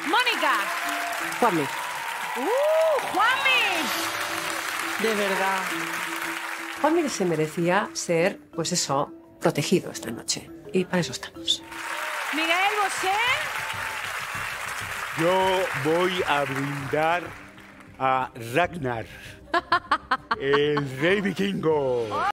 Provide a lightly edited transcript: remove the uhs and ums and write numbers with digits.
Mónica. Juanmi. ¡Juanmi! De verdad. Juanmi se merecía ser, pues eso, protegido esta noche. Y para eso estamos. Miguel Bosé. Yo voy a brindar a Ragnar, el rey vikingo.